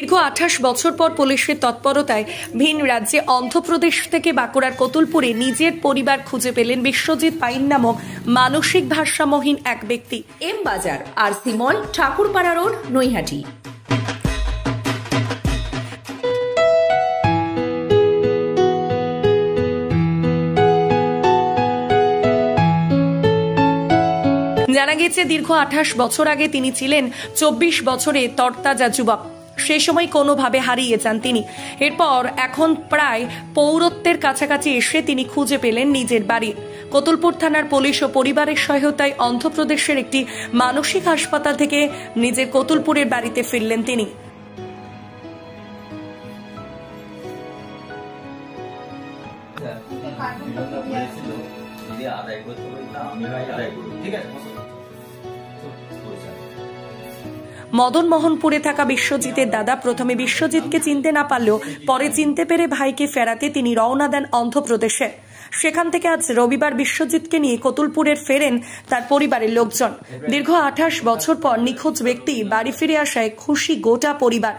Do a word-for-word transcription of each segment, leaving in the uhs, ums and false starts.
দীর্ঘ আঠাশ বছর পর পুলিশের তৎপরতায় ভিন রাজ্যে অন্ধ্রপ্রদেশ থেকে বাঁকুড়ার কতুলপুরে নিজের পরিবার খুঁজে পেলেন বিশ্বজিৎ পাইন নামক মানসিক ভারসাম্যহীন এক ব্যক্তি। এম বাজার আর C mall, Thakurpara road, Naihati. জানা গেছে দীর্ঘ আঠাশ বছর আগে তিনি ছিলেন চব্বিশ বছরে তরতাজা যুবক। সে সময় কোনোভাবে হারিয়ে যান তিনি। এরপর এখন প্রায় পৌরত্বের কাছাকাছি এসে তিনি খুঁজে পেলেন নিজের বাড়ি। কতুলপুর থানার পুলিশ ও পরিবারের সহায়তায় অন্ধ্রপ্রদেশের একটি মানসিক হাসপাতাল থেকে নিজের কতুলপুরের বাড়িতে ফিরলেন তিনি। মদন মোহনপুরে থাকা বিশ্বজিতের দাদা প্রথমে বিশ্বজিৎকে চিনতে না পারলেও পরে চিনতে পেরে ভাইকে ফেরাতে তিনি রওনা দেন অন্ধ্রপ্রদেশে। সেখান থেকে আজ রবিবার বিশ্বজিৎকে নিয়ে কতুলপুরের ফেরেন তার পরিবারের লোকজন। দীর্ঘ আঠাশ বছর পর নিখোঁজ ব্যক্তি বাড়ি ফিরে আসায় খুশি গোটা পরিবার।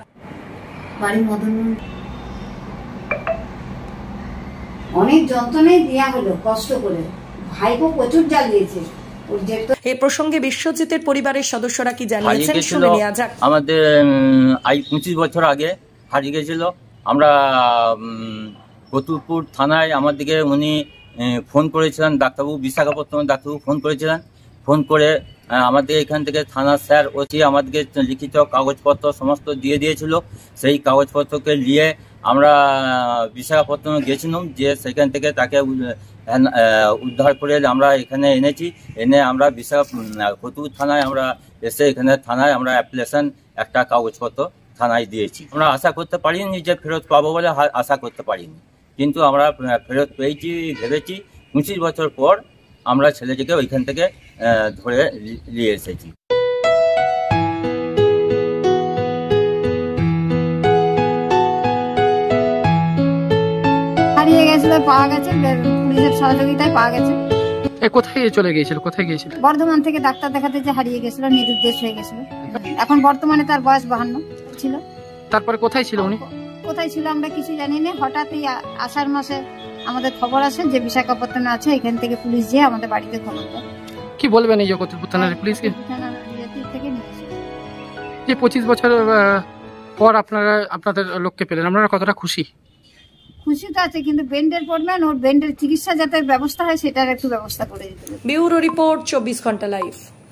অনেক যন্ত্রণাই দেয়া হলো, কষ্ট করে ভাইকে প্রচুর জ্বালিয়েছে। এই প্রসঙ্গে বিশ্বজিতের পরিবারের সদস্যরা কি জানিয়েছেন শুনে নেওয়া যাক। আমাদের আই পঁচিশ বছর আগে হারিয়ে গেছিল। আমরা কতুলপুর থানায় আমার দিকে উনি ফোন করেছিলেন, ডাক্তারবাবু বিশাখাপত্তনের ডাক্তারবাবু ফোন করেছিলেন। ফোন করে আমাদের এখান থেকে থানার স্যার ওসি আমাদেরকে লিখিত কাগজপত্র সমস্ত দিয়ে দিয়েছিল। সেই কাগজপত্রকে নিয়ে আমরা বিশাখাপত্তনে গেছিলাম, যে সেখান থেকে তাকে উদ্ধার করে আমরা এখানে এনেছি। এনে আমরা বিশাখা কতুলপুর থানায় আমরা এসে এখানে থানায় আমরা অ্যাপ্লিকেশন একটা কাগজপত্র থানায় দিয়েছি। আমরা আশা করতে পারিনি যে ফেরত পাবো বলে আশা করতে পারিনি, কিন্তু আমরা ফেরত পেয়েছি ভেবেছি। পঁচিশ বছর পর আমরা ছেলেটিকে ওইখান থেকে ধরে নিয়ে এসেছি। হারিয়ে গেছিল, পাওয়া গেছে, পুলিশের সহযোগিতায় পাওয়া গেছে। কোথায় চলে গিয়েছিল? কোথায় গিয়েছিল? বর্ধমান থেকে ডাক্তার দেখাতে যে হারিয়ে গেছিল, নিরুদ্দেশ হয়ে গেছিল। এখন বর্তমানে তার বয়স বাহান্ন ছিল। তারপরে কোথায় ছিল উনি? কোথায় ছিল আমরা কিছু জানি না। হঠাৎই আষাঢ় মাসে আমাদের খবর আসে যে বিশাখাপত্তনে আছে। এখান থেকে পুলিশ যেয়ে আমাদের বাড়িতে খবর দেয়। কি বলবেন এই যে কতুলপুর থানার পুলিশকে? থেকে নিয়েছে। যে পঁচিশ বছর পর আপনারা আপনাদের লোককে পেলেন, আপনারা কতটা খুশি? খুশি তো আছে, কিন্তু বেন্ডের প্রবলেম, ওর বেন্ডের চিকিৎসা যাতে ব্যবস্থা হয় সেটার একটু ব্যবস্থা করে দিতে হবে। ব্যুরো রিপোর্ট, চব্বিশ ঘন্টা লাইভ।